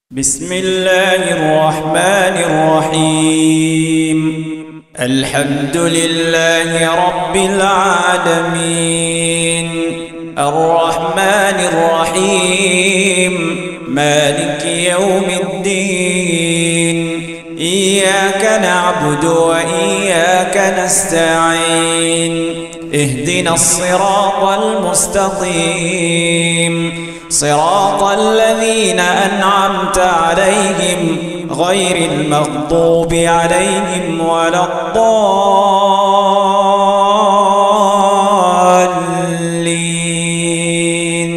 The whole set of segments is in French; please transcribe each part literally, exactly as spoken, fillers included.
بسم الله الرحمن الرحيم الحمد لله رب العالمين الرحمن الرحيم مالك يوم الدين إياك نعبد وإياك نستعين اهدنا الصراط المستقيم صراط الذين أنعمت عليهم غير المغضوب عليهم ولا الضالين.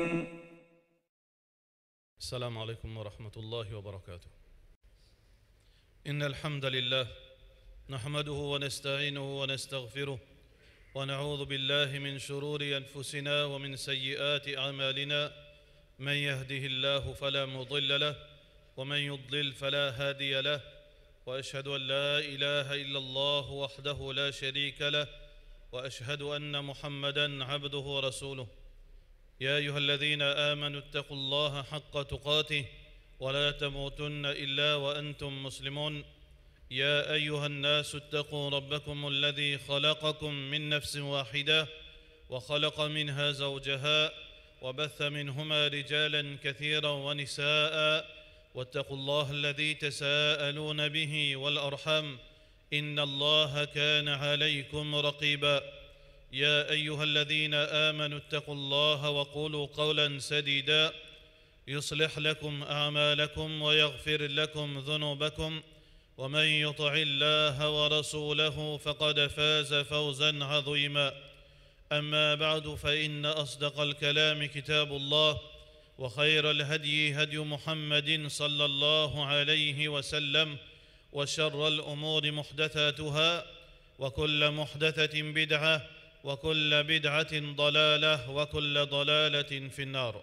السلام عليكم ورحمة الله وبركاته. إن الحمد لله نحمده ونستعينه ونستغفره ونعوذ بالله من شرور أنفسنا ومن سيئات أعمالنا، من يهده الله فلا مضل له ومن يضلل فلا هادي له، وأشهد أن لا إله إلا الله وحده لا شريك له، وأشهد أن محمدًا عبده ورسوله. يا أيها الذين آمنوا اتقوا الله حق تقاته ولا تموتن إلا وأنتم مسلمون. يا أيها الناس اتقوا ربكم الذي خلقكم من نفس واحدة وخلق منها زوجها وبث منهما رجالا كثيرا ونساء، واتقوا الله الذي تساءلون به والأرحام إن الله كان عليكم رقيبا. يا أيها الذين آمنوا اتقوا الله وقولوا قولا سديدا يصلح لكم أعمالكم ويغفر لكم ذنوبكم، ومن يطع الله ورسوله فقد فاز فوزا عظيما. أما بعد، فإن أصدق الكلام كتاب الله، وخير الهدي هدي محمد صلى الله عليه وسلم، وشر الأمور محدثاتها، وكل محدثة بدعة، وكل بدعة ضلالة، وكل ضلالة في النار.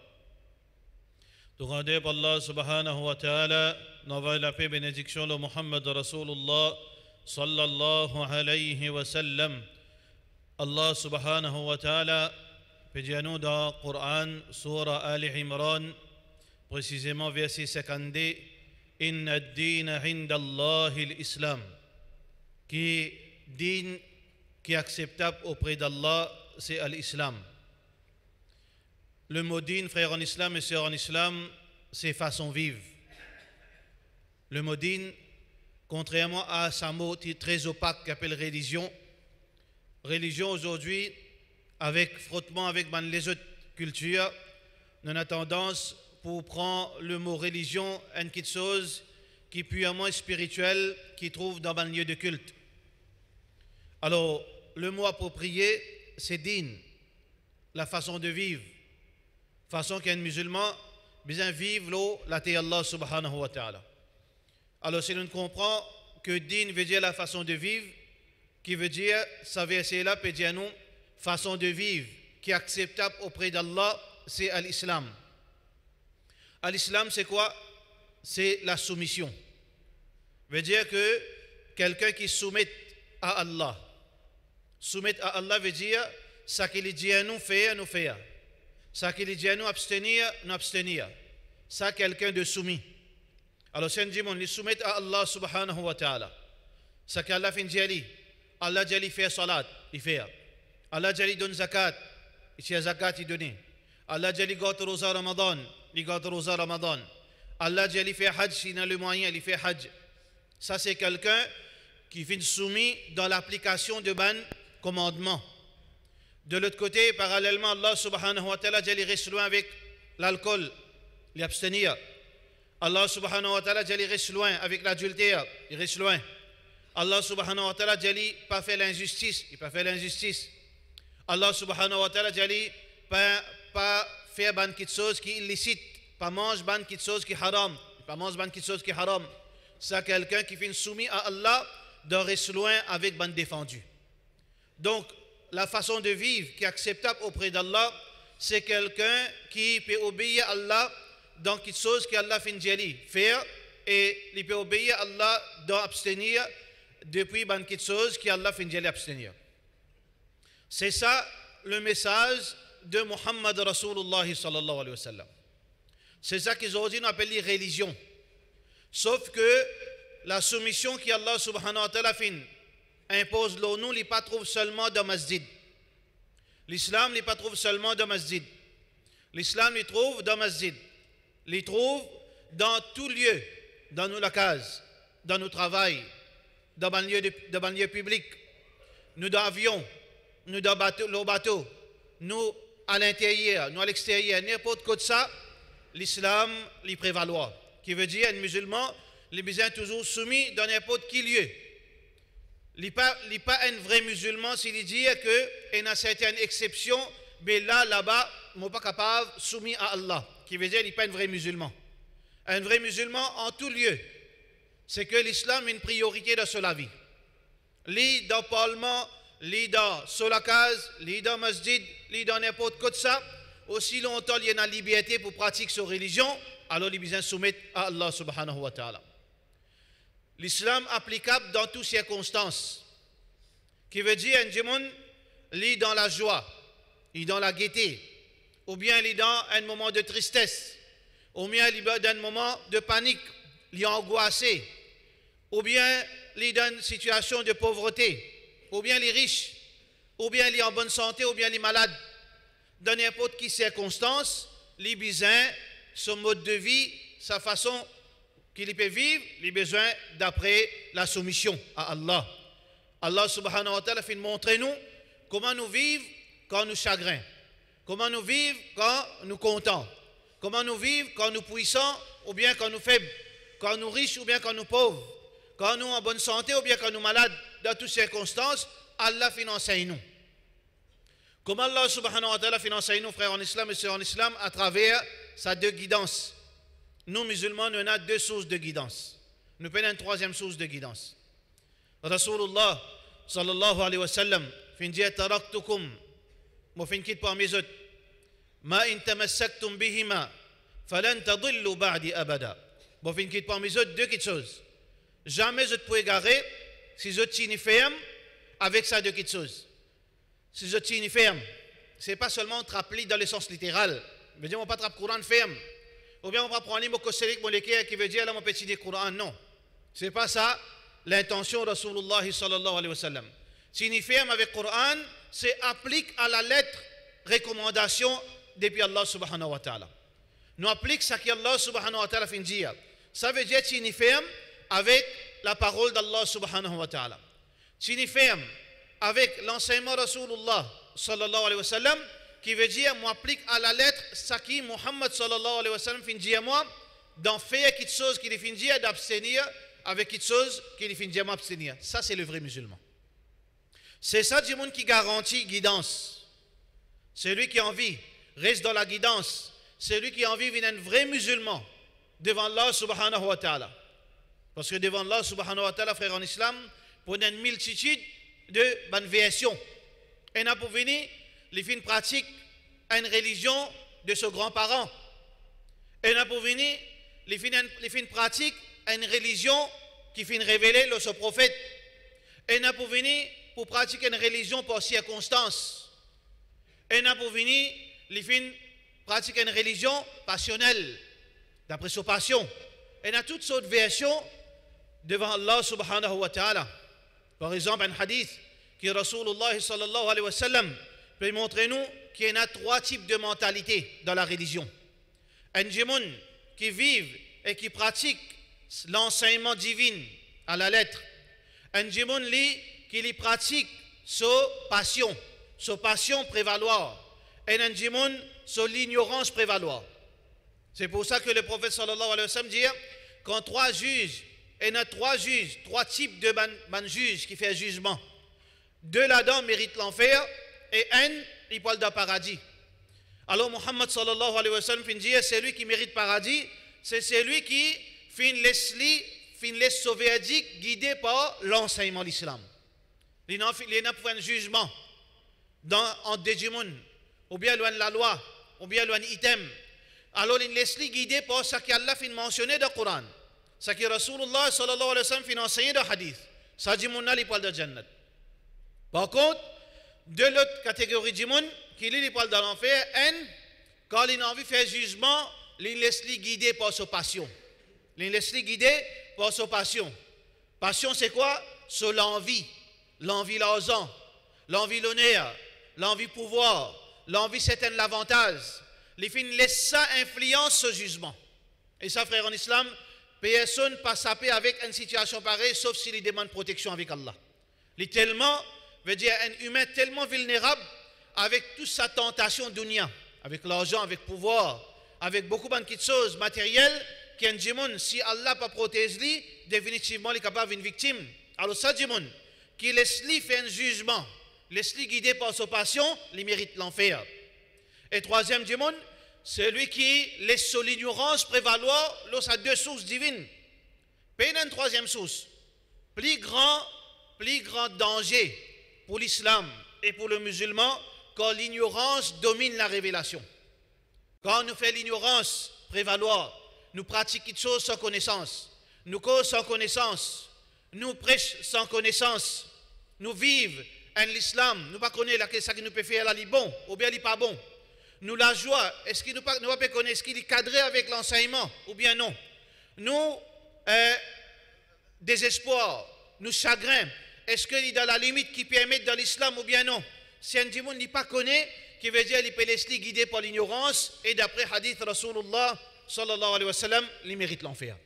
Tout Allah subhanahu wa ta'ala, n'envoie la paix et bénédiction de Muhammad Rasulullah sallallahu alayhi wa sallam. Allah subhanahu wa ta'ala dit à nous dans le Coran, Surah Ali Imran, précisément verset cinquante-deux, Inna ad-dina inda Allahi l'Islam, qui din, qui est acceptable auprès d'Allah, c'est l'Islam. Le mot din, frère en islam et sœur en islam, c'est façon vive. Le mot din, contrairement à ce mot très opaque qu'appelle religion, religion aujourd'hui, avec frottement avec les autres cultures, on a tendance pour prendre le mot religion une petite chose qui est purement spirituelle, qui trouve dans un lieu de culte. Alors, le mot approprié, c'est din, la façon de vivre. Façon qu'un musulman besoin vivre l'eau la terre Allah subhanahu wa ta'ala. Alors si l'on comprend que din veut dire la façon de vivre, qui veut dire ça verset là peut dire nous façon de vivre qui est acceptable auprès d'Allah, c'est l'islam. L'islam c'est quoi? C'est la soumission. Veut dire que quelqu'un qui soumet à Allah. Soumettre à Allah veut dire ça qu'il dit à nous faire, nous faire. Ça qu'il dit à nous abstenir, nous abstenir. Ça quelqu'un de soumis. Alors si on dit on les soumet à Allah subhanahu wa ta'ala. Ça qu'Allah fait dire Allah dit fait salat, il fait. Allah dit donne zakat, il fait zakat il donne. Allah dit garde rosa Ramadan, il garde rosa Ramadan. Allah dit fait hajj, il a le moyen, il fait hajj. Ça c'est quelqu'un qui fait soumis dans l'application de ban commandement. De l'autre côté, parallèlement, Allah subhanahu wa ta'ala il reste loin avec l'alcool, l'abstenir. Allah subhanahu wa ta'ala il reste loin avec l'adultère, il reste loin. Allah subhanahu wa ta'ala il pas fait l'injustice, il pas fait l'injustice. Allah subhanahu wa ta'ala il pas pas faire ban quelque chose qui est illicite, pas mange ban quelque chose qui est haram, pas mange ban quelque chose qui est haram. Ça quelqu'un qui fait soumis à Allah doit rester loin avec ban défendu. Donc la façon de vivre qui est acceptable auprès d'Allah, c'est quelqu'un qui peut obéir à Allah dans quelque chose qu'Allah fait faire et il peut obéir à Allah dans abstenir depuis quelque chose qu'Allah fait abstenir. C'est ça le message de Muhammad Rasulullah sallallahu alayhi wa sallam. C'est ça qu'aujourd'hui on appelle les religions. Sauf que la soumission qu'Allah subhanahu wa ta'ala impose l'eau, nous, n'est pas trouve seulement dans masjid. L'islam n'est pas trouve seulement dans masjid. L'islam les trouve dans masjid. Les trouve dans tout lieu, dans nos cases, dans nos travails, dans un lieu, de, dans un lieu public, nous dans l'avion, nous dans bateau, le bateau, nous à l'intérieur, nous à l'extérieur, n'importe quoi de ça, l'islam les prévaloir. Qui veut dire, un musulman, les besoins toujours soumis dans n'importe quel lieu. Il n'est pas, pas un vrai musulman s'il dit qu'il y a certaines exceptions, mais là, là-bas, il n'est pas capable, soumis à Allah. Qui veut dire qu'il n'est pas un vrai musulman. Un vrai musulman en tout lieu, c'est que l'islam est une priorité dans la vie. Li dans le parlement, li dans la case, li dans le masjid, li dans n'importe quoi de ça, aussi longtemps il y a une liberté pour pratiquer sa religion, alors il besoin soumettre à Allah subhanahu wa ta'ala. L'islam applicable dans toutes circonstances, qui veut dire un démon lit dans la joie, lit dans la gaieté, ou bien lit dans un moment de tristesse, ou bien lit dans un moment de panique, lit angoissé, ou bien lit dans une situation de pauvreté, ou bien les riches, ou bien lit en bonne santé, ou bien les malades. Dans n'importe quelle circonstance, les besoins, son mode de vie, sa façon qu'il peut vivre, les besoins d'après la soumission à Allah. Allah subhanahu wa ta'ala fait montrer nous comment nous vivons quand nous chagrins, comment nous vivons quand nous contents, comment nous vivons quand nous puissants ou bien quand nous faibles, quand nous riches ou bien quand nous pauvres, quand nous en bonne santé ou bien quand nous malades. Dans toutes circonstances, Allah finance nous. Comment Allah subhanahu wa ta'ala finance nous, frères en islam et sœurs en islam, à travers sa deux guidances. Nous, musulmans, nous avons deux sources de guidance. Nous prenons une troisième source de guidance. Rasulullah sallallahu alayhi wa sallam fin dit taraktukum mo fin kit parmi eux ma in tamassaktum bihima falan tadillu ba'di abada. Mo fin kit parmi eux deux petites choses. Jamais je ne peux égarer si je tiens ferme avec ça deux petites choses. Si je tiens ferme, ce n'est pas seulement te rappeler dans le sens littéral. Mais dire on pas trappe Coran ferme. Ou bien on va prendre les mots qui veut dire là mon petit des Coran. Non. Ce n'est pas ça l'intention de Rasulullah sallallahu alayhi wa sallam. Si nous ferme avec le Coran, c'est applique à la lettre recommandation depuis Allah subhanahu wa ta'ala. Nous applique ce qu'Allah subhanahu wa ta'ala fait dire. Ça veut dire si nous ferme avec la parole d'Allah subhanahu wa ta'ala. Si nous ferme avec l'enseignement de Rasulullah sallallahu alayhi wa sallam, qui veut dire, moi, applique à la lettre ce qui Muhammad sallallahu alayhi wa sallam fin dire moi, d'en faire quelque chose qu'il fin dire, d'abstenir avec quelque chose qu'il fin dire m'abstenir. Ça, c'est le vrai musulman. C'est ça, du monde qui garantit guidance. Celui qui a envie reste dans la guidance. Celui qui a envie vient un vrai musulman devant Allah subhanahu wa ta'ala. Parce que devant Allah subhanahu wa ta'ala, frère en islam, pour une multitude de bonnes versions. Et n'a pour venir, les fins pratiquent une religion de ses grands-parents. Et n'a pour venir, les fins, les fins pratiquent une religion qui finit révéler le son prophète. Et n'a pour venir pour pratiquer une religion par circonstance. Et n'a pour venir, les fins pratiquent une religion passionnelle, d'après sa passion. Et n'a toutes sortes de versions devant Allah subhanahu wa ta'ala. Par exemple, un hadith qui Rasulullah sallallahu alayhi wa sallam peut montrer nous qu'il y a trois types de mentalité dans la religion. Un gens qui vivent et qui pratiquent l'enseignement divin à la lettre. Un gens qui les pratique sa passion, sa passion prévaloir. Et un gens sur l'ignorance prévaloir. C'est pour ça que le prophète sallallahu alayhi wa sallam dit quand trois juges, et il y a trois juges, trois types de ban, ban juges qui font jugement. Deux là-dedans méritent l'enfer et un, il parle d'un paradis. Alors Muhammad sallallahu alayhi wa sallam fin dit c'est lui qui mérite paradis, c'est celui qui fin laisse fin laisse sauver guidé par l'enseignement de l'islam. Il n'a pas un jugement dans en deux monde, ou bien loin de la loi, ou bien loin item. Alors il laisse guidé par ce qu'Allah fin mentionné dans le Coran. Ce que Rasulullah sallallahu alayhi wa sallam fin enseigné dans le hadith. Ça dit mon ali parle de Jannat. Par contre, de l'autre catégorie du monde, qui lui parle de l'enfer, un, quand il a envie de faire jugement les laisse-les guider par sa passion. Les laisse-les guider par sa passion. Passion, c'est quoi? C'est l'envie. L'envie l'argent, l'envie l'honneur, l'envie pouvoir, l'envie certains l'avantage. Les filles laissent ça influence ce jugement. Et ça, frère en islam, personne ne passe à paix avec une situation pareille, sauf s'il demande protection avec Allah. Il est tellement, veut dire, un humain tellement vulnérable avec toute sa tentation dunya, avec l'argent, avec le pouvoir, avec beaucoup de choses matérielles, qu'un djimoun, si Allah pas protège lui, définitivement, il est capable d'une victime. Alors ça, djimoun, qui laisse-lui faire un jugement, laisse-lui guider par sa passion, il mérite l'enfer. Et troisième djimoun, celui qui laisse son ignorance prévaloir lorsqu'il a deux sources divines. Puis il y a une troisième source, plus grand, plus grand danger pour l'islam et pour le musulman quand l'ignorance domine la révélation. Quand nous faisons l'ignorance prévaloir, nous pratiquons quelque chose sans connaissance, nous causons sans connaissance, nous prêchons sans connaissance, nous vivons en l'islam, nous ne connaissons pas ce qui nous peut faire là, il est bon ou bien il n'est pas bon. Nous la joie, est-ce qu'il nous pas nous pas connaître, est-ce qu'il est cadré avec l'enseignement ou bien non? Nous euh, désespoir, nous chagrin, est-ce qu'il est dans la limite qui permet dans l'islam ou bien non? Si un djimoun n'est pas connaît, qui veut dire qu'il peut laisser guider par l'ignorance, et d'après hadith Rasulullah sallallahu alayhi wa sallam, il mérite l'enfer.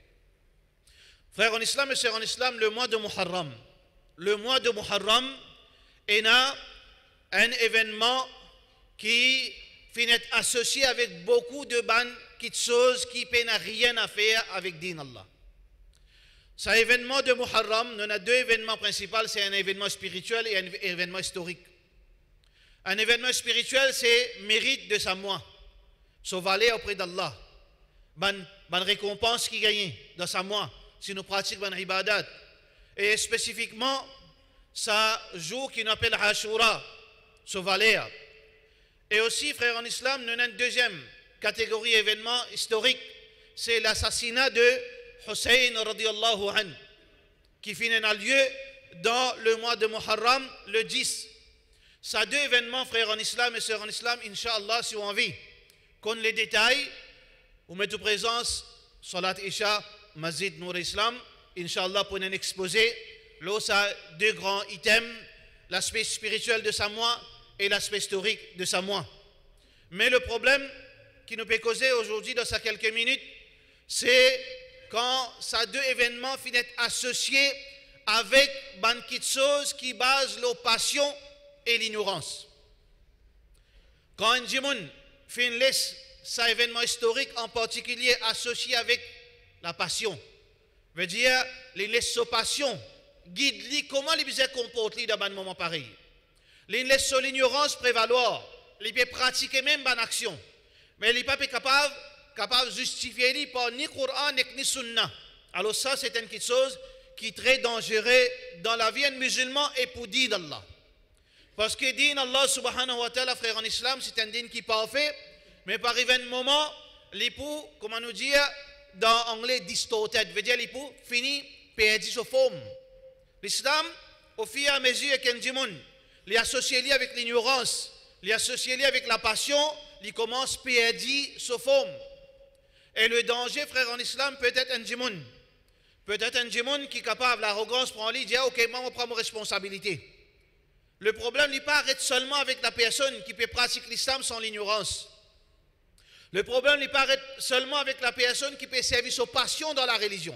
Frères en islam et sœurs en islam, le mois de Muharram, le mois de Muharram est un événement qui finit associé avec beaucoup de bonnes choses qui n'ont rien à faire avec din Allah. Cet événement de Muharram, on a deux événements principaux, c'est un événement spirituel et un événement historique. Un événement spirituel, c'est mérite de sa mois, son valet auprès d'Allah, bonne récompense qui gagne dans sa mois, si nous pratiquons bonne ibadat. Et spécifiquement, ça jour qui nous appelle Ashura, son valet. Et aussi, frères en islam, nous avons une deuxième catégorie événement historique, c'est l'assassinat de Hussein radiallahu anhu, qui finit en lieu dans le mois de Muharram, le dix. Ces deux événements, frères en islam et sœurs en islam, Inch'Allah, si on envie, qu'on les détaille, ou mettre en présence, Salat Isha, Masjid Nour Islam, Inch'Allah, pour un exposé, là, ça deux grands items, l'aspect spirituel de sa mois et l'aspect historique de sa mois. Mais le problème qui nous peut causer aujourd'hui, dans ces quelques minutes, c'est quand ces deux événements finissent associés avec une chose qui base la passion et l'ignorance. Quand un djimoun fait une laisse, cet événement historique en particulier associé avec la passion, veut dire, les laisse sa passion, guide-lui comment il se comporte dans un moment pareil. Les laisse l'ignorance prévaloir, il peut pratiquer même une action, mais il n'est pas capable, capable de justifier par ni Coran ni Sunna. Alors ça, c'est une chose qui est très dangereuse dans la vie musulmane et pour dire d'Allah. Parce que din Allah subhanahu wa ta'ala, frère en islam, c'est un din qui est parfait, mais par un moment, l'époux, comment nous dire, dans anglais, distorted, veut dire l'époux finit perdu sa forme. L'islam, au fur et à mesure qu'un djimoun, il est associé avec l'ignorance, il est associé avec la passion, il commence à perdre sa forme. Et le danger, frère en islam, peut être un djimoun. Peut-être un djimoun qui est capable, l'arrogance prend lui, dit, ah, ok, moi, on prend mes responsabilités. Le problème n'est pas arrêter seulement avec la personne qui peut pratiquer l'islam sans l'ignorance. Le problème n'est pas arrêter seulement avec la personne qui peut servir sa passion dans la religion.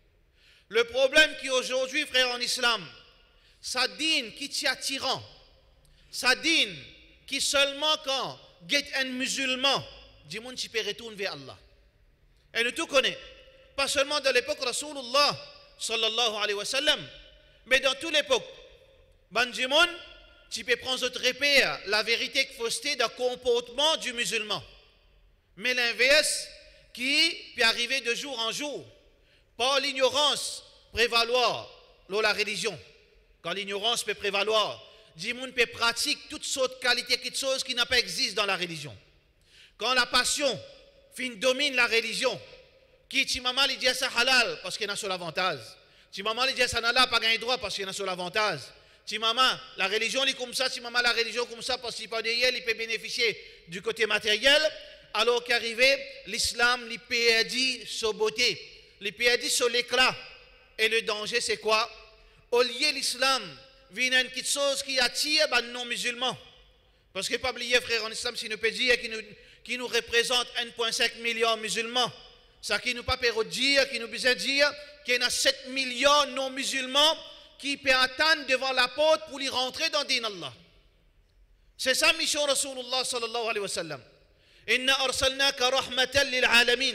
Le problème qui aujourd'hui, frère en islam, ça dîne qui t'y attirant, ça dîne qui seulement quand get un musulman, du monde qui peut retourner vers Allah. Et nous tout connaissons, pas seulement dans l'époque Rasulullah sallallahu alayhi wa sallam, mais dans toute l'époque. Banjimon, tu peux prendre votre repère, la vérité que fausseté d'un comportement du musulman. Mais l'inverse, qui peut arriver de jour en jour, par l'ignorance prévaloir dans la religion. Quand l'ignorance peut prévaloir, Djimoun peut pratiquer toutes sortes de qualités, toutes choses qui n'ont pas existé dans la religion. Quand la passion fin domine la religion, qui Timama lui dit ça halal parce qu'il y a sur l'avantage. Timama lui dit ça n'a pas gagné droit parce qu'il y a sur l'avantage. Timama, la religion est comme ça, Timama, la religion comme ça parce qu'il pas derrière, il peut bénéficier du côté matériel. alors qu'arrivait l'islam, il perdit sa beauté, il perdit son éclat. Et le danger, c'est quoi? Au lieu l'islam, vient une petite chose qui attire les non-musulmans. Parce que, pas oublier, frère, en islam, si nous peut dire qui nous, qui nous représente un virgule cinq milliard de musulmans, ça qui nous pas peut dire, qui nous besoin dire qu'il y a sept millions de non-musulmans qui peuvent attendre devant la porte pour y rentrer dans le din Allah. C'est ça la mission de Rasulullah sallallahu alayhi wa sallam. Inna arsalnaka rahmatan lil alamin.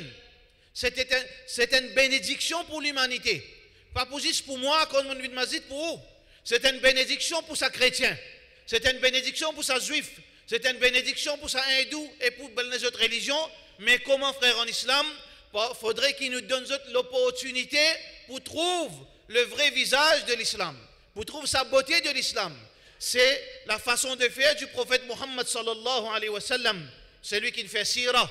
C'est une bénédiction pour l'humanité. Pas pour juste pour moi, comme on m'a dit pour vous. C'est une bénédiction pour sa chrétien. C'est une bénédiction pour sa juif. C'est une bénédiction pour sa hindou et pour les autres religions. Mais comment, frère, en islam, il faudrait qu'il nous donne l'opportunité pour trouver le vrai visage de l'islam, pour trouver sa beauté de l'islam. C'est la façon de faire du prophète Muhammad sallallahu alayhi wa sallam. C'est lui qui fait sira.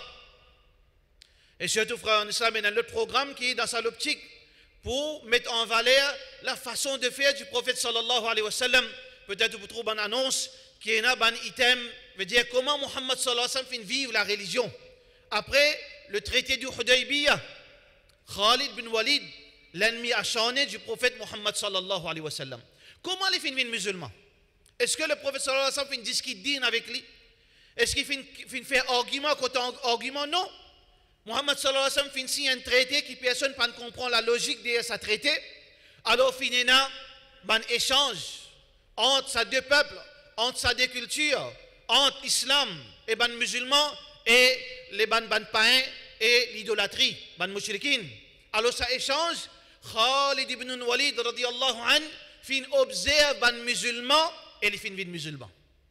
Et surtout, frère, en islam, il y a un autre programme qui est dans sa optique pour mettre en valeur la façon de faire du prophète sallallahu alayhi wa sallam. Peut-être vous trouvez une annonce qui est un item, veut dire comment Muhammad sallallahu alayhi wa sallam fait vivre la religion. Après le traité du Hudaybiyah, Khalid bin Walid, l'ennemi acharné du prophète Muhammad sallallahu alayhi wa sallam. Comment il fait vivre musulman? Est-ce que le prophète sallallahu alayhi wa sallam fait discuter avec lui? Est-ce qu'il fait faire argument contre argument? Non. Muhammad sallallahu alayhi wa sallam fait signer un traité qui personne ne comprend la logique de ce traité. Alors finalement, un échange entre ces deux peuples, entre ces deux cultures, entre l'islam et les musulmans et les ban païens et l'idolâtrie, les mushrikin. Alors ça échange, Khalid ibn Walid radiyallahu anhu fin observe les musulmans et les fin vie musulmans.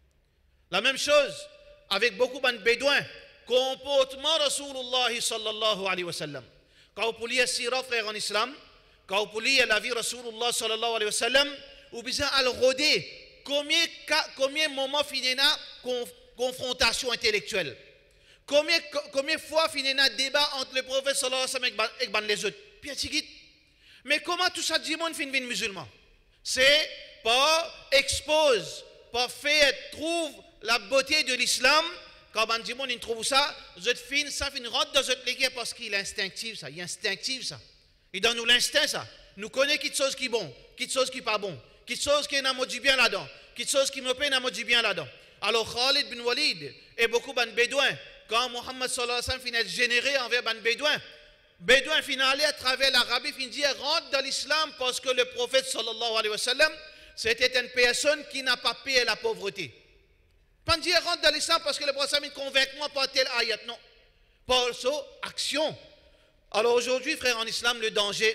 La même chose avec beaucoup de bédouins. Comportement Rasulullah sallallahu alayhi wa sallam. Quand vous lisez Sira, frère en islam, quand vous lisez la vie Rasulullah sallallahu alayhi wa sallam, vous besoin à le rôder. Combien, combien de moments finina conf, confrontation intellectuelle? Combien, combien de fois finina débat entre le prophète sallallahu alayhi wa sallam et, et les autres? Bien tigit. Mais comment tout ça dit monde fin vin musulman? C'est par expose, par faire trouve la beauté de l'islam. Quand on dit, on trouve ça, je fin, ça fin rentre dans notre légué parce qu'il est instinctif, ça. Il est instinctif, ça. Il donne nous l'instinct, ça. Nous connaissons quelque chose qui est bon, quelque chose qui n'est pas bon, quelque chose qui est un mot du bien là-dedans, quelque chose qui me plaît un mot du bien là-dedans. Alors, Khalid bin Walid et beaucoup de bédouins, quand Muhammad sallallahu alayhi wa sallam finit généré envers les bédouins, bédouins finit à travers l'Arabie, finit dire rentre dans l'islam parce que le prophète sallallahu alayhi wa sallam, c'était une personne qui n'a pas payé la pauvreté. Pas dire rentre dans l'islam parce que le prophète me convainc moi par tel ayat, non. Par son action. Alors aujourd'hui, frère, en islam, le danger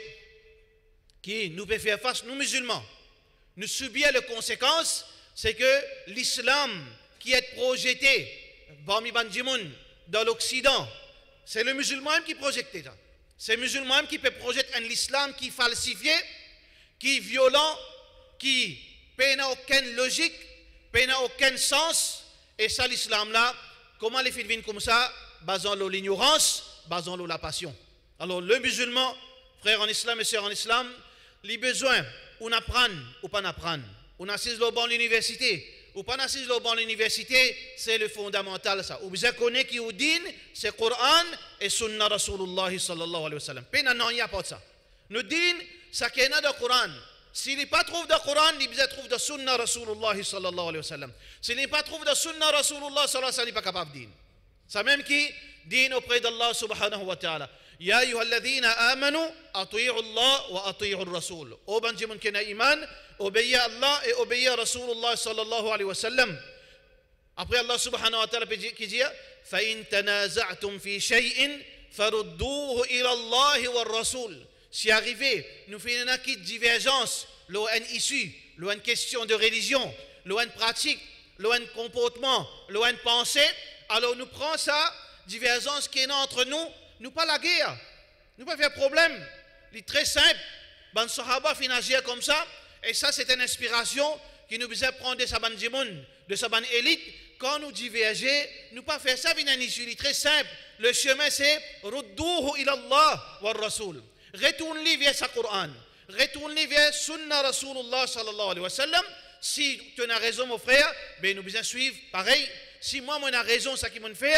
qui nous fait faire face, nous musulmans, nous subir les conséquences, c'est que l'islam qui est projeté parmi Bandimoun dans l'Occident, c'est le musulman qui projette ça. C'est le musulman qui peut projeter un islam qui est falsifié, qui est violent, qui n'a aucune logique, qui n'a aucun sens. Et ça, l'islam là, comment les filles viennent comme ça? Basant l'ignorance, basant la passion. Alors, le musulman, frère en islam et sœur en islam, les besoins, on apprend ou pas apprendre. On assiste au banc de l'université, ou pas assiste au banc de l'université, c'est le fondamental ça. Ou bien connaît qui ou din, c'est Coran et Sunna Rasulullah sallallahu alayhi wa sallam. Puis non, il n'y a pas de ça. Nous din, ça qu'il y a dans le Coran. S'il n'est pas trouvé dans le Coran, il doit trouver dans Sunna Rasulullah sallallahu alayhi wa sallam. S'il n'est pas trouvé dans Sunna Rasulullah sallallahu alayhi wa sallam, il n'est pas capable de dire. Ça même qui dit auprès d'Allah subhanahu wa ta'ala. Ya ayyuhalladhina amanu, ati'u Allah wa ati'u Rasul. Ô Benjamin qui n'a iman, obéissez à Allah et obéissez à Rasulullah sallallahu alayhi wa sallam. Après Allah subhanahu wa ta'ala qui dit fa in tanaza'tum fi shay'in farudduhu ila Allah wa Rasul. Si arrivé, nous faisons une petite divergence, l'eau une issue, l'eau une question de religion, l'eau une pratique, l'eau un comportement, l'eau une pensée, alors nous prenons ça, divergence qui est entre nous, nous pas la guerre, nous pas faire problème. C'est très simple. Ben Sahaba fin agir comme ça, et ça c'est une inspiration qui nous besoin prendre de sa bande de sa bande élite. Quand nous diverger, nous pas faire ça une issue, très simple. Le chemin c'est rudduhu ila Allah wa Rasul. Retourne-les vers sa Coran, retourne-les vers Sunna Rasulullah sallallahu alayhi wa sallam. Si tu as raison, mon frère, ben nous besoin suivre pareil. Si moi, moi, j'ai raison, ça qui m'en fait,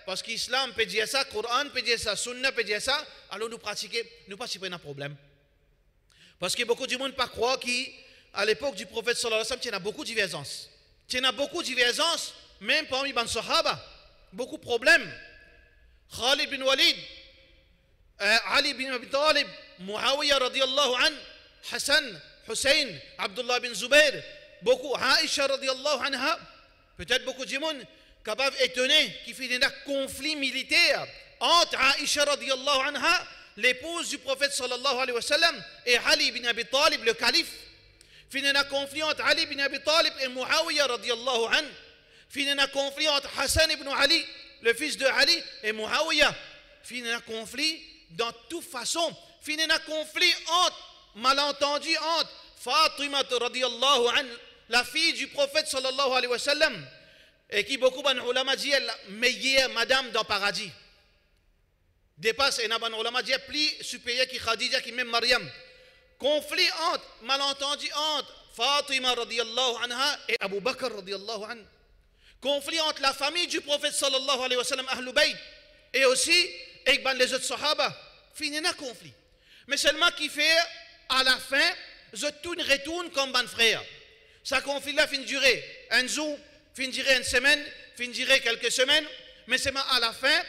parce qu'Islam peut dire ça, Coran peut dire ça, Sunna peut dire ça, alors nous pratiquer, nous pas si prendre un problème. Parce que beaucoup de monde pas croire qu'à l'époque du prophète sallallahu alayhi wa sallam, il y a beaucoup de divergences. Il y a beaucoup de divergences, même parmi les Sahaba. Beaucoup de problèmes. Khalid bin Walid, euh, Ali bin Abi Talib, Muawiyah radiallahu an, Hassan, Hussein, Abdullah bin Zubair, beaucoup, Aisha radiallahu anha, peut-être beaucoup de monde capables d'étonner qu'il fait un conflit militaire entre Aisha radiallahu anha, l'épouse du prophète sallallahu alayhi wa sallam, et Ali bin Abi Talib, le calife. Il y a un conflit entre Ali bin Abi Talib et Muawiyah radiallahu an. Il y a un conflit entre Hassan ibn Ali, le fils de Ali, et Muawiyah. Il y a un conflit dans toute façon. Il y a un conflit entre, malentendu entre Fatima radiallahu an, la fille du prophète sallallahu alayhi wa sallam, et qui beaucoup de ulama disent la meilleure madame dans le paradis. Dépasse, et Naban ulama dit plus supérieur qui Khadija, qui même Mariam. Conflit entre, malentendu entre Fatima radiallahu anha et Abu Bakr radiallahu anha. Conflit entre la famille du prophète sallallahu alayhi wa sallam, Ahlul Bayt, et aussi avec les autres Sahaba. Fini un conflit. Mais seulement qui fait, à la fin, je tourne, retourne comme ban frère. Ça conflit-là fin durer un jour, fin durer une semaine, fin durer quelques semaines, mais seulement à la fin,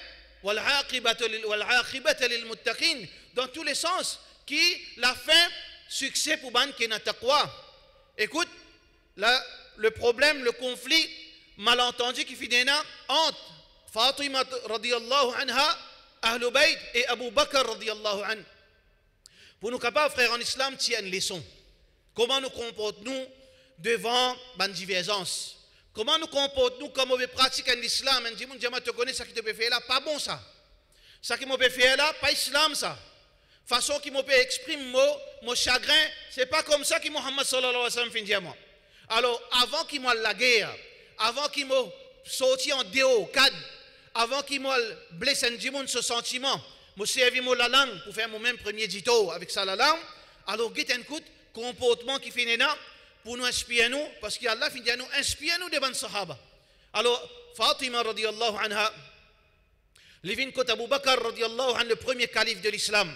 dans tous les sens, qui la fin, succès pour ban qui n'a taqwa. Écoute, là, le problème, le conflit, malentendu qui finit entre Fatima radiallahu anha, Ahlul Bayt et Abu Bakr radiallahu anha. Pour nous capables, frères en islam, tiens une leçon. Comment nous comportons-nous devant une divergence? Comment nous comportons-nous comme on veut pratiquer l'islam? On dit, mon Dieu, tu connais ça qui te peut faire là, pas bon ça. Ça qui me peut faire là, pas islam ça. Façon qui me peut exprimer mon, mon chagrin, c'est pas comme ça que Muhammad sallallahu alayhi wa sallam fait dire moi. Alors, avant qu'il m'ait la guerre, avant qu'il m'ait sorti en déo, cadre, avant qu'il m'ait blessé un ce sentiment, je servi la langue pour faire mon même premier dito avec ça la langue. Alors, guette un coup, comportement qui finit là, pour nous inspirer nous, parce qu'Allah finit nous inspirer nous devant les Sahaba. Alors, Fatima radiallahu anha, Livin Kot Abu Bakr radiallahu anha, le premier calife de l'islam.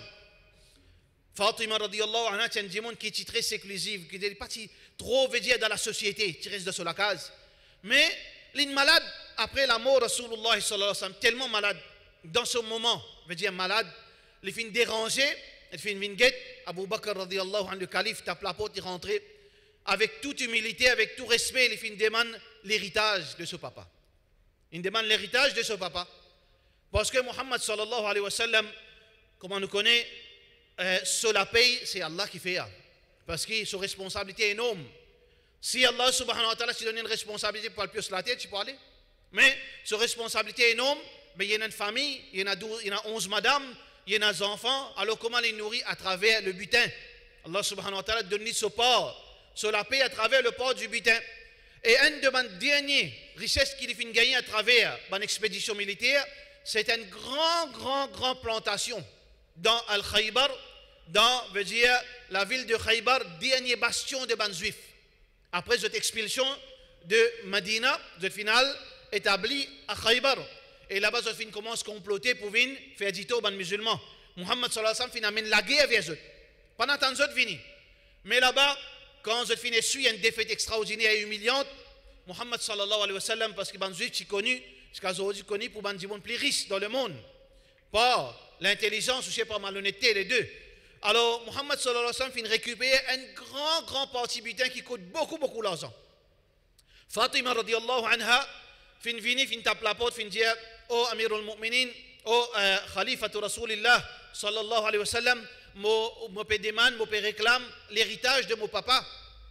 Fatima radiallahu anha, c'est un démon qui est très séclusive, qui n'est pas trop veut dire dans la société, qui reste sur la case. Mais, l'une malade, après la mort de Rasulullah sallallahu alayhi wa sallam, tellement malade, dans ce moment, veut dire malade, il finit dérangé, il finit vinguette, Abu Bakr radiallahu anha, le calife, tape la porte, il rentre, avec toute humilité, avec tout respect, il finit demande l'héritage de ce papa. Il demande l'héritage de ce papa. Parce que Muhammad sallallahu alayhi wa sallam, comme on nous connaît, euh, sur la paye, c'est Allah qui fait. Parce que sa responsabilité est énorme. Si Allah subhanahu wa ta'ala te donne une responsabilité pour le plus sur la tête, tu peux aller. Mais sa responsabilité est énorme, mais il y a une famille, il y en a, douze, il y en a onze madames, il y en a des enfants, alors comment les nourrir à travers le butin? Allah subhanahu wa ta'ala donne ce port, sur la paye à travers le port du butin. Et une de mes dernières richesses qu'il a gagner à travers une expédition militaire, c'est une grande, grande, grande plantation dans Al-Khaybar, dans, veut dire, la ville de Khaybar, dernier bastion de ban juifs. Après cette expulsion de Medina, de final établi à Khaybar. Et là-bas, ce fin commence à comploter pour venir faire dito aux musulmans. Muhammad sallallahu alayhi wa sallam amène la guerre vers eux. Pendant tant de fini. Mais là-bas, quand ce fin suit une défaite extraordinaire et humiliante, Muhammad sallallahu alayhi wa sallam, parce que ban juif est connu, jusqu'à aujourd'hui connu pour ban monde plus riche dans le monde. Par l'intelligence ou je sais pas malhonnêteté, les deux. Alors, Muhammad sallallahu alayhi wa sallam finit récupérer un grand, grand parti butin qui coûte beaucoup, beaucoup d'argent. Fatima radiallahu anha, fin vini, fin tape la porte, fin dire, oh Amirul Mu'minin, oh euh, Khalifatu Rasulillah sallallahu alayhi wa sallam, je peux demander, je peux réclamer l'héritage de mon papa.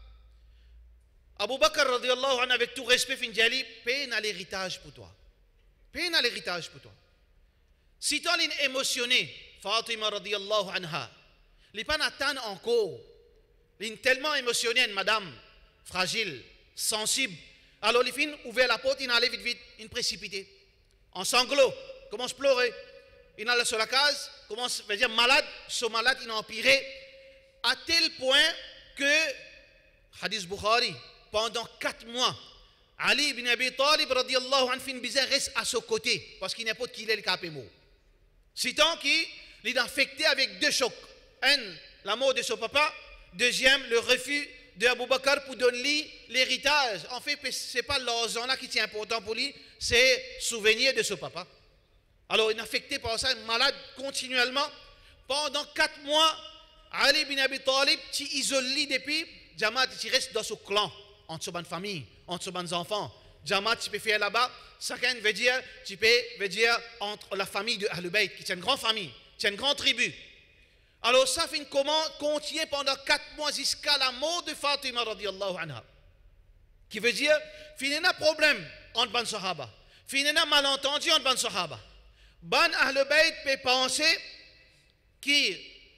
Abu Bakr radiallahu anha, avec tout respect, fin dire, paye l'héritage pour toi. Paye l'héritage pour toi. Si tu es émotionné, Fatima radiallahu anha, il n'est pas n'attend encore. Il est tellement émotionné, madame, fragile, sensible. Alors, il finit ouvert la porte, il allait vite, vite, il précipité. En sanglots, commence à pleurer. Il allait sur la case, commence à dire malade, ce malade, il a empiré. À tel point que, Hadith Bukhari, pendant quatre mois, Ali ibn Abi Talib radiallahu anhu fin bizarre reste à son côté parce qu'il n'importe qui est le capé mort. Si tant qu'il est infecté avec deux chocs. Un, la mort de son papa. Deuxième, le refus de Abu Bakr pour donner l'héritage. En fait, ce n'est pas l'argent là qui est important pour lui, c'est souvenir de son papa. Alors, il est affecté par ça, malade continuellement. Pendant quatre mois, Ali ibn Abi Talib, tu isoles depuis, Jamaat, tu restes dans ce clan, entre ses famille, entre ses enfants. Jamaat, tu peux faire là-bas, chacun veut dire, tu peux veut dire entre la famille de Ahlul Bayt, qui est une grande famille, qui est une grande tribu. Alors ça fait une commande continue pendant quatre mois jusqu'à la mort de Fatima radiallahu anha. Qui veut dire, il y a un problème entre ban sahaba. Il y a un malentendu entre ban sahaba. Ban Ahlul Bayt peut penser que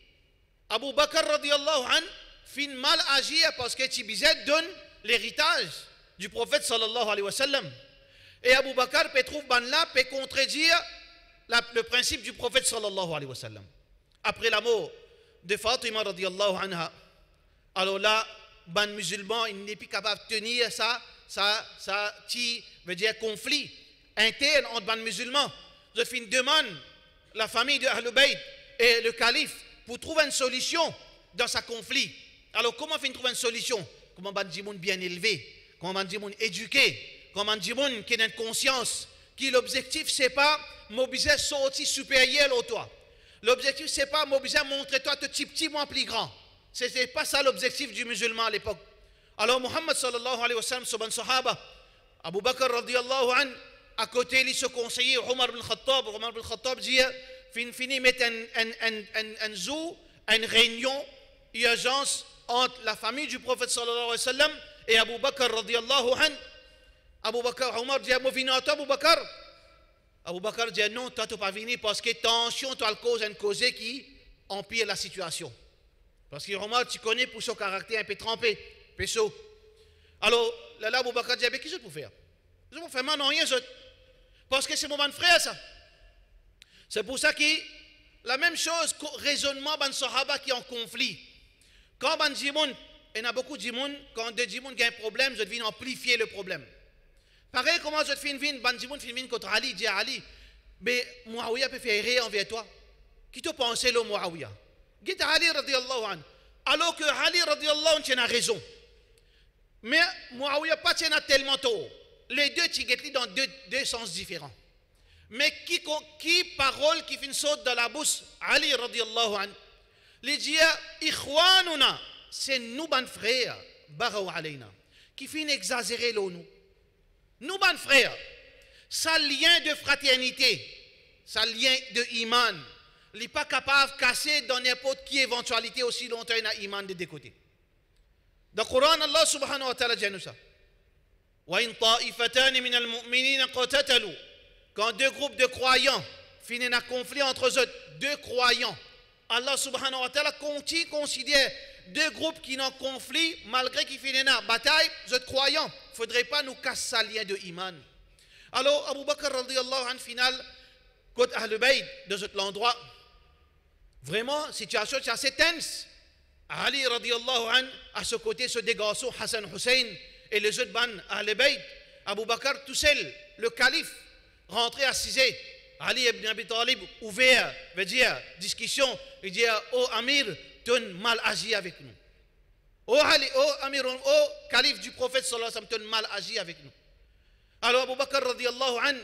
Abu Bakr radiallahu anhu fait mal agir parce que Tibizet donne l'héritage du prophète sallallahu alayhi wa sallam. Et Abu Bakr peut trouver ban là peut contredire la, le principe du prophète sallallahu alayhi wa sallam. Après la mort de Fatima radiallahu anha, alors là, ban musulman, il n'est plus capable de tenir ça, ça, ça, qui veut dire conflit interne entre ban musulmans. Je fais une demande, la famille de Ahlul Bayt et le calife, pour trouver une solution dans ce conflit. Alors comment fait trouver une solution? Comment ban djimoun bien élevé, comment ban djimoun éduqué, comment djimoun qui a une conscience, qui l'objectif c'est pas mobiliser sorti supérieur au toi. L'objectif, ce n'est pas mobiliser, montrer toi te petit petit, moi plus grand. Ce n'était pas ça l'objectif du musulman à l'époque. Alors, Muhammad sallallahu alayhi wa sallam, son sahaba, Abu Bakr radiallahu an, à côté, il se conseiller, Omar ibn Khattab, Omar ibn Khattab dit, fin fini, mettre un, un, un, un, un zoo, une réunion, urgence entre la famille du prophète sallallahu alayhi wa sallam et Abu Bakr radiallahu an. Abu Bakr, Omar dit, moi, viens à toi, Abu Bakr. Abu Bakr dit non, toi tu n'es pas venu parce que tension, tu as cause une cause qui empire la situation. Parce que Omar, tu connais pour son caractère un peu trempé, pécho. Alors, là, là Abu Bakr dit, mais qu'est-ce que je peux faire? Je peux faire, non, rien, parce que c'est mon frère, ça. C'est pour ça que la même chose, raisonnement, ban sahaba qui est en conflit. Quand ban djimoun, il y a beaucoup de djimoun, quand deux djimoun ont un problème, je devine amplifier le problème. Pareil, comment je te fais une vine, ban djimoun fait une vine contre Ali, dit à Ali, mais Muawiyah peut faire errer envers toi. Qui te pensait le Muawiyah? Dit à Ali radiallahu anhu. Alors que Ali radiallahu anhu a raison. Mais Muawiyah pas tient tellement tôt. Les deux tigretli dans deux, deux sens différents. Mais qui, qui parole qui fait une saute dans la bouche, Ali radiallahu anhu, les dit, Ikhwanuna, c'est nous, ban frères, baraw alayna, qui fait exagérer l'eau nous. Nous, ban frères, ça lien de fraternité, ça lien de iman, il n'est pas capable de casser dans n'importe quelle éventualité aussi longtemps il y a iman de deux côtés. Dans le Coran, Allah subhanahu wa ta'ala dit nous ça. وَإِن طَائِفَتَانِ مِنَ الْمُؤْمِنِينَ قَتَتَلُوا. Quand deux groupes de croyants finissent un conflit entre eux, deux croyants, Allah subhanahu wa ta'ala continue considère deux groupes qui n'ont conflit, malgré qu'ils finissent une bataille, vous êtes croyants. Il ne faudrait pas nous casser ce lien de iman. Alors, Abu Bakr radiallahu anhu, final, côté Ahlul Bayt, de cet endroit, vraiment, situation est assez tense. Ali radiallahu anhu, à ce côté, ce des garçons, Hassan Hussein, et les autres ban Ahlul Bayt, Abu Bakr tout seul, le calife, rentré assisé. Ali ibn Abi Talib, ouvert, veut dire, discussion, il dit, oh Amir, tu as mal agi avec nous. Oh Ali, oh Amir, oh calife du prophète sallallahu alayhi wa sallam, tu as mal agi avec nous. Alors Abu Bakr radiallahu anhu,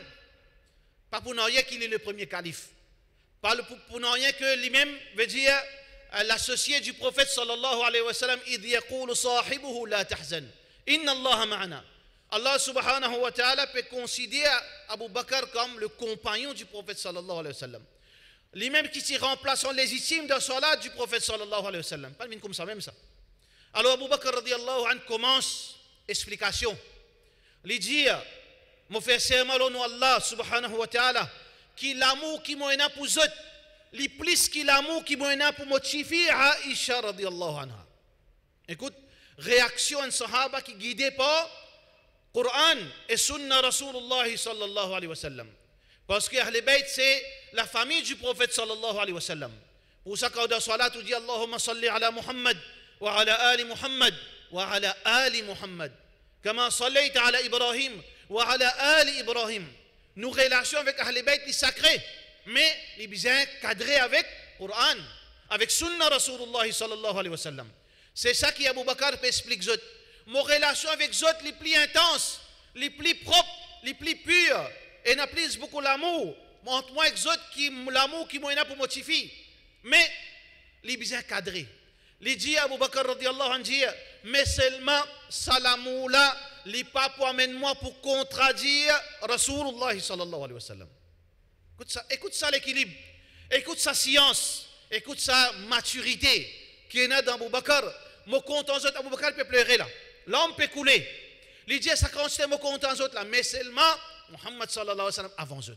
pas pour rien qu'il est le premier calife, pas pour rien que lui-même veut dire l'associé du prophète sallallahu alayhi wa sallam, idh yaqulu sahibuhu la tahzan, inna Allah ma'ana. Allah subhanahu wa ta'ala peut considérer Abu Bakr comme le compagnon du prophète sallallahu alayhi wa sallam. Lui-même qui s'y remplaçant légitime dans salat du prophète sallallahu alayhi wa sallam. Pas comme ça, même ça. Alors Abu Bakr radiallahu anhu commence explication. Il dit, mon frère serment au Allah subhanahu wa ta'ala, qui l'amour qui m'a pour eux, li plus qui l'amour qui m'a pour motiver Aisha radiallahu anha. Écoute, réaction d'un sahaba qui guidé par Coran et Sunna Rasulullah sallallahu alayhi wa sallam. Parce que Ahlul Bayt c'est la famille du prophète sallallahu alayhi wa sallam. Pour ça quand dans salat tu dis Allahumma salli ala Muhammad wa ala ali Muhammad wa ala ali Muhammad. كما صليت على إبراهيم وعلى آل إبراهيم. Nos relations avec Ahl Bayt, les sacrés, mais les besoins cadrés avec Coran, avec Sunna Rasulullah sallallahu alayhi wa sallam. C'est ça qu'Abou Bakr explique. Mon relation avec eux les plus intenses, les plus propres, les plus pures, et n'a plus beaucoup l'amour. Entre moi et eux, qui l'amour qui m'a pour motiver. Mais les besoins cadrés. Les dit Abou Bakr radiallahu anhu, mais seulement salamou là, les pas pour amener moi pour contredire Rasulullah sallallahu alayhi wa sallam. Écoute ça, écoute ça l'équilibre, écoute sa science, écoute sa maturité qui est là dans Abou Bakr. Mon compte en autres, Abou Bakr peut pleurer là. L'homme peut couler. Il dit ça consiste mon compte en autres là, mais seulement Muhammad sallallahu alayhi wa sallam avant eux.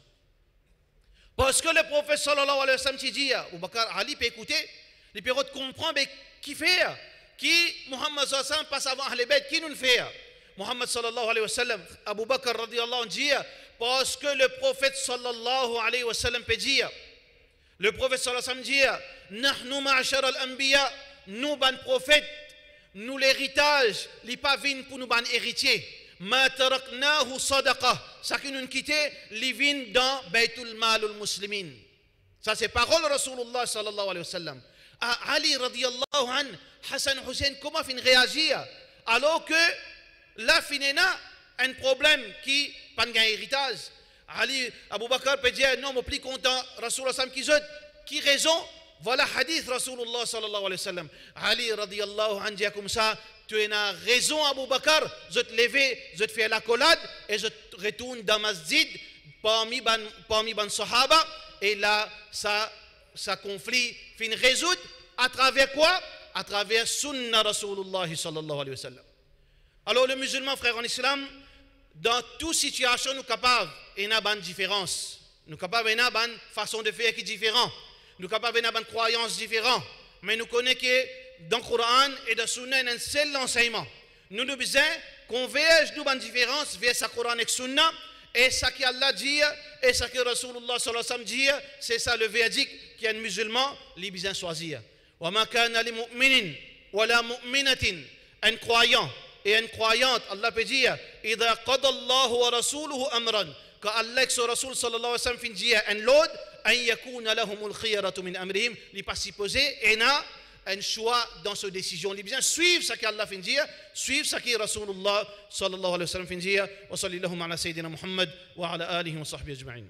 Parce que le prophète sallallahu alayhi wa sallam dit, Abou Bakr, Ali peut écouter, il peut comprendre, mais qui fait, qui Muhammad sallallahu alayhi wa sallam passe avant Ahl Bayt, qui nous le fait? Muhammad sallallahu alayhi wa sallam, Abou Bakr radiallahu anhu dit, parce que le prophète sallallahu alayhi wa sallam peut dire, le prophète sallallahu alayhi wa sallam dit, Nahnu ma'ashar al-anbiya, nous ban prophètes, nous l'héritage, les pas vins pour nous ban héritiers. Ma taraknahu sadaqa, ça qui nous quitté, les vins dans Baytul Mal al-Muslimin. Ça c'est parole Rasulullah sallallahu alayhi wa sallam. À Ali radiallahu anhu, Hassan Hussein, comment fin réagir alors que là, finena un problème qui pas de héritage. Ali, Abou Bakr peut dire non, mais plus content, Rasulullah sallam qui zot, qui raison? Voilà hadith Rasulullah sallallahu alayhi wa sallam. Ali radiallahu anhu dit comme ça, tu as raison Abou Bakr, je te lever, je te fais l'accolade et je te retourne dans masjid parmi ban parmi ban sahaba et là ça ça conflit fin résoudre à travers quoi? À travers sunna Rasulullah sallallahu alayhi wa sallam. Alors le musulman frère en islam, dans toute situation nous capables et n'a pas de différence. Nous capables et n'a pas de façon de faire qui est différente. Nous capables et n'a pas de croyances différentes. Mais nous connaissons que dans le Coran et dans le Sunna, il y a un seul enseignement. Nous nous besoin qu'on verge nous une différence vers sa Coran et Sunna. Et ça qu'Allah dit, et ça que Rasulullah sallallahu alayhi wa sallam dit, c'est ça le verdict qu'un musulman les besoin choisir. Wa ma kana li mu'minin wa la mu'minatin, un croyant et une croyante, Allah peut dire, idha qada Allahu wa rasuluhu amran, quand Allah et son Rasul sallallahu alayhi wa sallam fin dire un lot, an yakuna lahumul khiyaratu min amrihim, li pas supposé et n'a un choix dans cette décision. Il bien suivre ce qu'Allah fin dire, suivre ce que Rasulullah sallallahu alayhi wa sallam fin dire. Wa sallallahu ala sayyidina Muhammad wa ala alihi wa sahbihi ajma'in.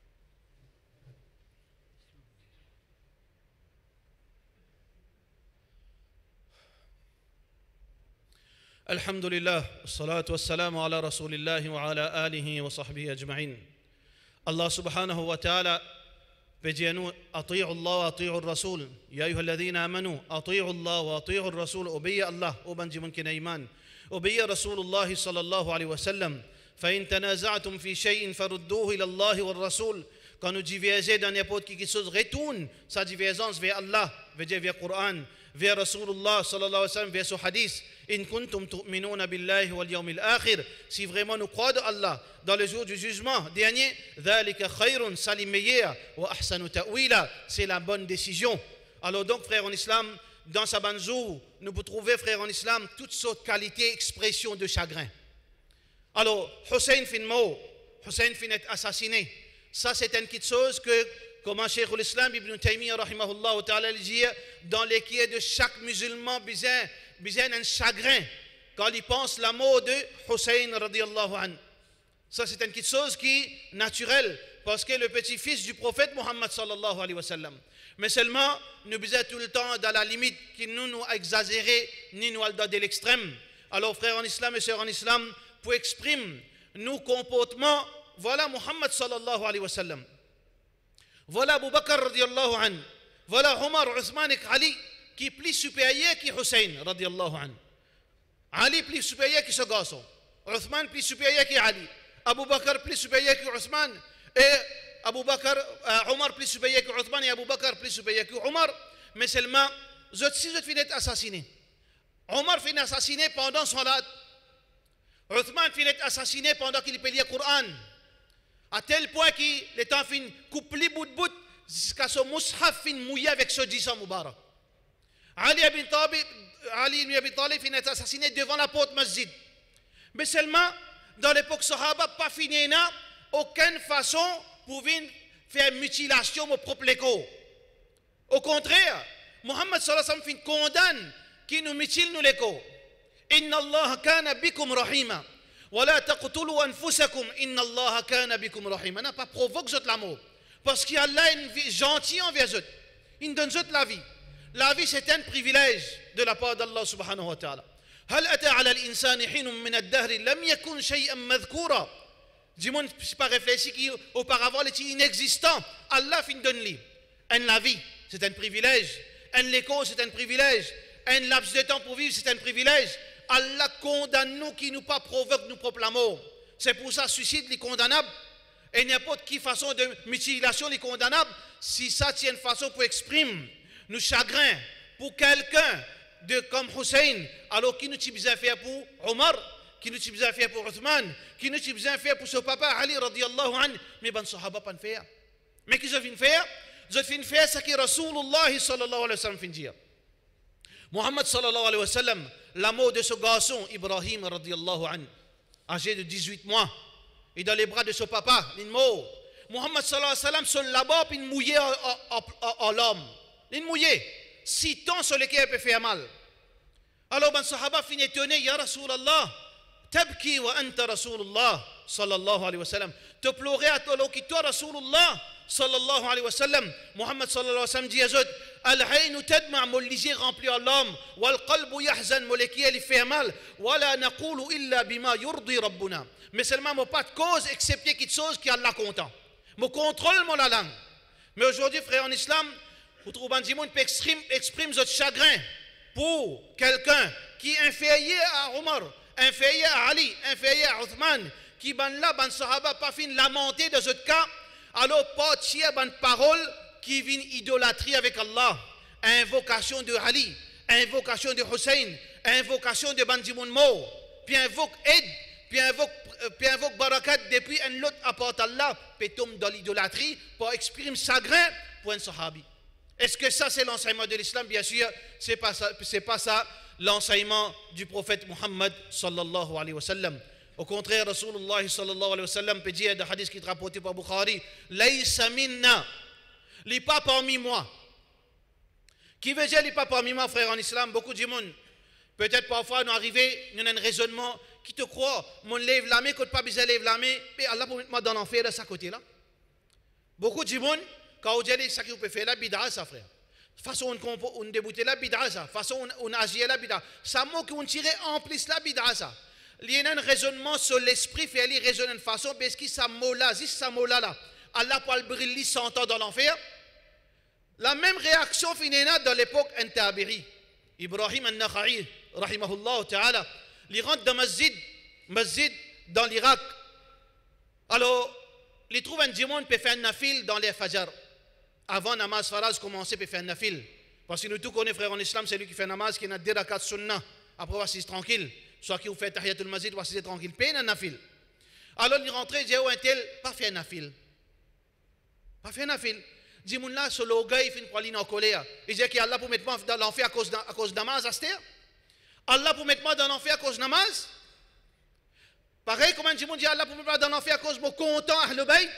الحمد لله والصلاة والسلام على رسول الله وعلى آله وصحبه أجمعين. الله سبحانه وتعالى بجانو أطيعوا الله وأطيعوا الرسول يا أيها الذين آمنوا أطيعوا الله وأطيعوا الرسول أبي الله أبنجي ممكن إيمان أبي رسول الله صلى الله عليه وسلم فإن تنازعتم في شيء فردوه إلى الله والرسول. Quand nous divergeons dans n'importe quelque chose, retourne sa divergence vers Allah, vers le Coran, vers Rasulullah sallallahu alayhi wa sallam, vers son hadith. In kuntum tu'minuna billahi wal yawmil akhir, si vraiment nous croyons en Allah dans le jour du jugement dernier, dhalika khayrun, c'est le meilleur, wa ahsanu ta'wila, c'est la bonne décision. Alors donc frères en islam, dans sa bonne jour, nous pouvons trouver frères en islam toutes sortes de qualités, expressions de chagrin. Alors Hussein fin mort, Hussein fin être assassiné. Ça c'est une petite chose que comment Cheikh l'Islam Ibn Taymiyyah rahimahullah ta'ala dit dans l'équipe de chaque musulman besoin besoin un chagrin quand il pense la mort de Hussein radiyallahu anhu. Ça c'est une petite chose qui est naturelle parce que le petit-fils du prophète Muhammad sallallahu alayhi wa sallam. Mais seulement nous besoin tout le temps dans la limite qui nous nous exagérer ni nous dans de l'extrême. Alors frères en islam et sœurs en islam, pour exprimer nos comportements, voilà Muhammad sallallahu alayhi wa sallam. Voilà Abu Bakr radiyallahu anhu. Voilà Omar, Othman et Ali qui est plus supérieur que Hussein radiyallahu anhu. Ali plus supérieur que ce garçon. Othman plus supérieur que Ali. Abu Bakr plus supérieur que Othman. Et Abu Bakr, euh, Omar plus supérieur que Othman et Abu Bakr plus supérieur que Omar. Mais seulement, je si je finis assassiné. Omar finit assassiné pendant son salat. Othman finit assassiné pendant qu'il payait le Coran. À tel point qu'il est en fin couplé bout de bout jusqu'à ce mushaf fin mouillé avec ce dix-ans Mubarak. Ali ibn Talib, Ali ibn Abi Talib finit assassiné devant la porte masjid. Mais seulement, dans l'époque Sahaba, pas fini, aucune façon pour venir faire mutilation au propre léco. Au contraire, Muhammad sallallahu alayhi wa sallam condamne qui nous mutile nous léco. Inna Allah kana bikum rahima. Wala taqtulu anfusakum. Inna Allah kana bikum rahima. N'a pas provoque votre l'amour. Parce qu'Allah est gentil envers eux. Il donne eux la vie. La vie c'est un privilège de la part d'Allah subhanahu wa ta'ala. هل أتى على الإنسان حين من الدهر لم يكن شيئا مذكورا. Dis-moi, c'est pas réfléchi qu'auparavant il était inexistant. Allah fin donne lui. Un la vie, c'est un privilège. Un l'écho, c'est un privilège. Un laps de temps pour vivre, c'est un privilège. Allah condamne nous qui nous pas provoque nous propre l'amour. C'est pour ça suicide les condamnables. Et n'importe quelle façon de mutilation les condamnables. Si ça tient une façon pour exprimer nos chagrins pour quelqu'un de comme Hussein, alors qui nous a besoin faire pour Omar, qui nous a besoin faire pour Uthman, qui nous a besoin faire pour son papa Ali radiyallahu anhu, mais ben sahaba pas faire. Mais qui ont fait faire? Ils ont fait faire ce que Rasulullah sallallahu alayhi wa sallam fait dire. Muhammad sallallahu alayhi wa sallam, l'amour de ce garçon Ibrahim radiyallahu anhu, âgé de dix-huit mois, et dans les bras de son papa, il mort. Muhammad sallallahu alayhi wa sallam se là-bas puis il mouillait en l'homme. Il mouillait. Si tant sur lesquels peut faire mal. Alors ben sahaba finit étonné, ya Rasulallah, tabki wa anta Rasulullah sallallahu alayhi wa sallam. Te pleurer à toi qui toi Rasulullah sallallahu alayhi wa sallam. Muhammad sallallahu alayhi wa sallam dit à eux, al-haynu tadma' mon les yeux remplis à l'homme, wal qalbu yahzan mon les qui fait mal, wala naqulu illa bima yurdi rabbuna. Mais seulement mon pas de cause excepté quelque chose qui Allah content. Mon contrôle mon la langue. Mais aujourd'hui frère en islam, vous trouvez un monde qui exprime, exprime votre chagrin pour quelqu'un qui est inférieur à Omar, inférieur à Ali, inférieur à Uthman, qui ban là, ban sahaba, pas fin lamenter dans ce cas, alors pas tirer ban parole qui vient idolâtrie avec Allah, invocation de Ali, invocation de Hussein, invocation de Bandimoun Mo, puis invoque aide, puis invoque, puis invoque barakat depuis un autre apporte Allah, puis tombe dans l'idolâtrie pour exprimer chagrin pour un sahabi. Est-ce que ça c'est l'enseignement de l'islam? Bien sûr, c'est pas ça, c'est pas ça l'enseignement du prophète Muhammad sallallahu alayhi wa sallam. Au contraire, Rasulullah sallallahu alayhi wa sallam peut dire dans le hadith qui est rapporté par Bukhari, Laysa minna, li pas parmi moi. Qui veut dire li pas parmi moi, frère en islam? Beaucoup de monde. Peut-être parfois nous arrivons, nous avons un raisonnement qui te croit, mon lève la main, quand pas besoin lève la main, mais Allah pour mettre moi dans l'enfer de sa côté là. Beaucoup de monde. Quand on dit ça qu'on peut faire la bid'a, ça frère. Façon on débouter la bid'a, ça. Façon on agir la bid'a. Ça mot qu'on tire en plus la bid'a, ça. Il y a un raisonnement sur l'esprit, fait aller raisonner de façon, parce que ça mot là, si ça mot là, là, Allah pour le briller cent ans dans l'enfer. La même réaction finit dans l'époque Intabiri. Ibrahim al-Nakha'i, rahimahullah ta'ala, il rentre dans masjid, masjid dans l'Irak. Alors, il trouve un diamant qui peut faire un nafil dans les fajr. Avant namaz faraz commencer peut faire un nafil. Parce que nous tous connaissons frère en islam, c'est lui qui fait namaz qui a deux rakats sunnah. Après on s'assied tranquille. Soit qui vous fait tahiyatul masjid, ou s'assied tranquille. Paye un nafil. Alors il rentre, il dit oh un tel, pas faire un nafil. Pas faire un nafil. Dis mon là, ce loga il fait une praline en colère. Il dit qu'Allah pour mettre moi dans l'enfer à cause à cause de namaz, astir. Allah pour mettre moi dans l'enfer à cause de namaz. Pareil comme un dit Allah pour mettre moi dans l'enfer à cause de mon content à le bayt.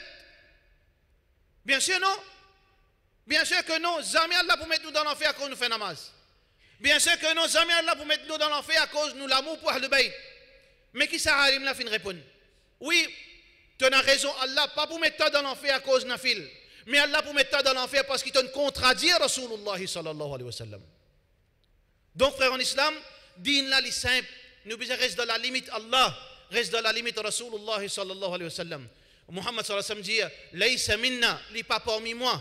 Bien sûr non. Bien sûr que non, jamais Allah pour mettre nous dans l'enfer à cause de nous faire namaz. Bien sûr que non, jamais Allah pour mettre nous dans l'enfer à cause de nous l'amour pour le bayt. Mais qui ça harim la fin répondre? Oui, tu as raison, Allah pas pour mettre toi dans l'enfer à cause de nafil, mais Allah pour mettre toi dans l'enfer parce qu'il te contredit Rasulullah sallallahu alayhi wa sallam. Donc frère en islam, din là les simple, nous besoin rester dans la limite Allah, reste dans la limite Rasulullah sallallahu alayhi wa sallam. Muhammad sallallahu alayhi wa sallam dit, laysa minna, li pas parmi moi.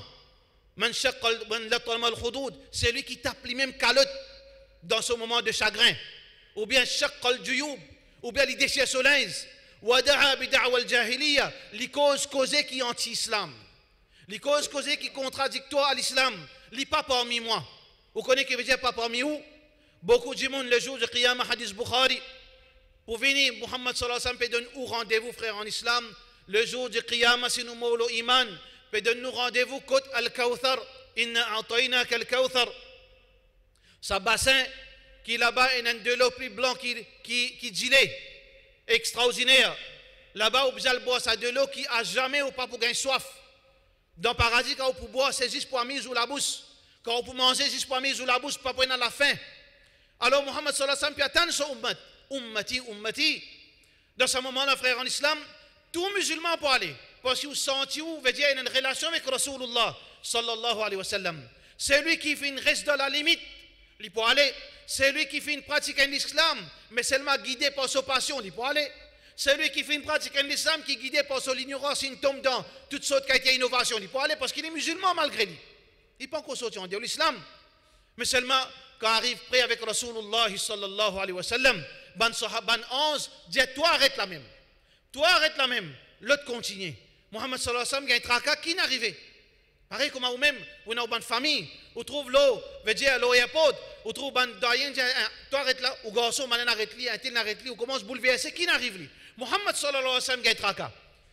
C'est lui qui tape lui-même calotte dans ce moment de chagrin, ou bien shaqqal juyub, ou bien il déchire son linge, wada'a bid'awa al-jahiliya, les causes causées qui anti-islam, les causes causées qui contradictoires à l'islam, les pas parmi moi. Vous connaissez ce qui veut dire pas parmi vous? Beaucoup de monde le jour de Qiyamah, hadith Bukhari, pour venir, Muhammad sallallahu alayhi wa sallam peut donner où rendez-vous frère en islam, le jour de Qiyamah, si nous mourons au iman, peut donner rendez-vous côte al-Kawthar, inna a'tayna kal-Kawthar. Sa bassin qui là-bas est un de l'eau plus blanc qui qui qui gilet. extraordinaire. Là-bas, vous allez boire ça de l'eau qui a jamais ou pas pour gagner soif. Dans le paradis, quand vous pouvez boire, c'est juste pour mise ou la bouche. Quand vous pouvez manger, c'est juste pour mise ou la bouche, pas pour aller à la faim. Alors, Muhammad sallallahu alayhi wa sallam, puis attend son ummat. Ummati, ummati. Dans ce moment-là, frère en islam, tout musulman peut aller. Parce que vous sentez, vous veut dire, il y a une relation avec Rasulullah sallallahu alayhi wa sallam. C'est lui qui fait une reste dans la limite, il peut aller. C'est lui qui fait une pratique en islam, mais seulement guidé par sa passion, il peut aller. C'est lui qui fait une pratique en islam qui est guidé par son ignorance, il tombe dans toutes sortes d'innovations. Il peut aller parce qu'il est musulman malgré lui. Il peut encore sortir en dehors de l'islam. Mais seulement quand arrive près avec Rasulullah sallallahu alayhi wa sallam, ban sahaban onze, dit toi arrête la même. Toi arrête la même. L'autre continue. Muhammad sallallahu alayhi wa sallam, il y a un tracas qui n'est arrivé. Pareil comme vous-même, vous avez une famille, vous trouvez l'eau, veut dire l'eau airport, vous trouvez un doyen, toi arrête là, ou garçon, maintenant arrête là, un tel arrête là, ou commence à bouleverser, qui n'arrive là? Muhammad sallallahu alayhi wa sallam, il y a un tracas.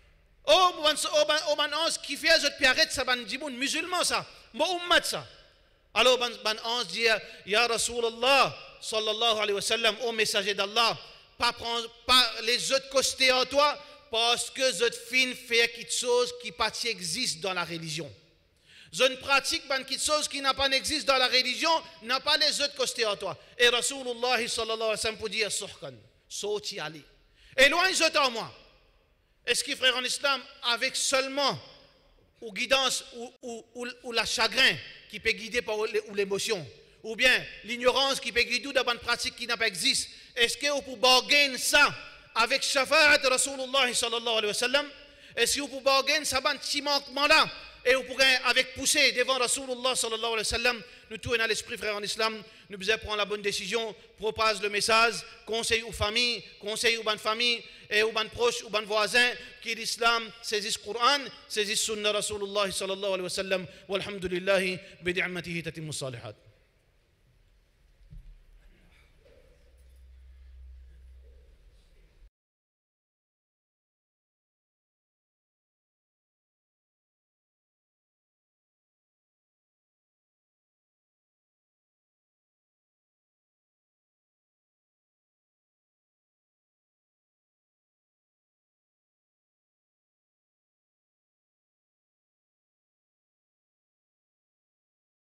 Oh, oh, ban onze, qui fait les autres puis arrête ça, ban djiboun, musulman ça, mon ummat ça. Alors, ban onze dit, Ya Rasulallah, sallallahu alayhi wa sallam, ô messager d'Allah, pas prendre, pas les autres costés en toi, parce que les autres fins faire quelque chose qui pas existe dans la religion. Une pratique, quelque chose qui n'a pas existe dans la religion, n'a pas les autres costés en toi. Et Rasulullah sallallahu alayhi wa sallam pour dire, Sohkan, Soti Ali. Éloigne les autres en moi. Est-ce que frère en islam, avec seulement ou guidance ou, ou, ou, ou la chagrin qui peut guider par l'émotion, ou bien l'ignorance qui peut guider dans une pratique qui n'a pas existe, est-ce que vous pouvez bargainer ça avec shafa'at Rasulullah sallallahu alayhi wa sallam? Est-ce que vous pouvez bargainer ça dans petit manquement là? Et vous pourrez, avec poussée devant Rasulullah sallallahu alayhi wa sallam, nous tournons à l'esprit, frère en islam, nous devons prendre la bonne décision, propage le message, conseil aux familles, conseil aux bonnes familles, et aux bonnes proches, aux bonnes voisins, qui l'islam saisisse le Coran, saisisse sunna Rasulullah sallallahu alayhi wa sallam, walhamdulillahi, bidi'amatihi tatimmu salihat.